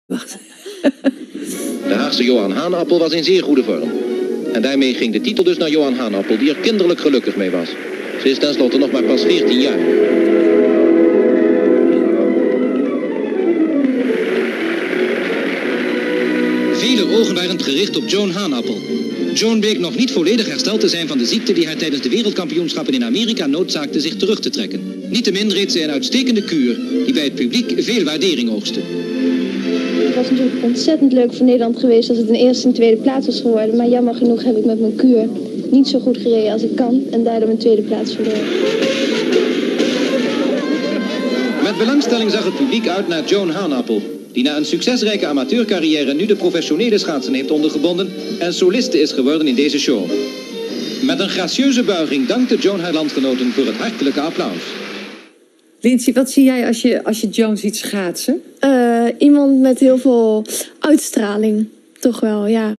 Wacht. De Haagse Johan Haanappel was in zeer goede vorm. En daarmee ging de titel dus naar Johan Haanappel, die er kinderlijk gelukkig mee was. Ze is tenslotte nog maar pas 14 jaar. Vele ogen waren gericht op Joan Haanappel. Joan bleek nog niet volledig hersteld te zijn van de ziekte die haar tijdens de wereldkampioenschappen in Amerika noodzaakte zich terug te trekken. Niettemin reed ze een uitstekende kuur die bij het publiek veel waardering oogste. Het was natuurlijk ontzettend leuk voor Nederland geweest als het een eerste en tweede plaats was geworden. Maar jammer genoeg heb ik met mijn kuur niet zo goed gereden als ik kan en daardoor mijn tweede plaats verloren. Met belangstelling zag het publiek uit naar Joan Haanappel, die na een succesrijke amateurcarrière nu de professionele schaatsen heeft ondergebonden en soliste is geworden in deze show. Met een gracieuze buiging dankte Joan haar landgenoten voor het hartelijke applaus. Lindsay, wat zie jij als je Joan ziet schaatsen? Iemand met heel veel uitstraling, toch wel, ja.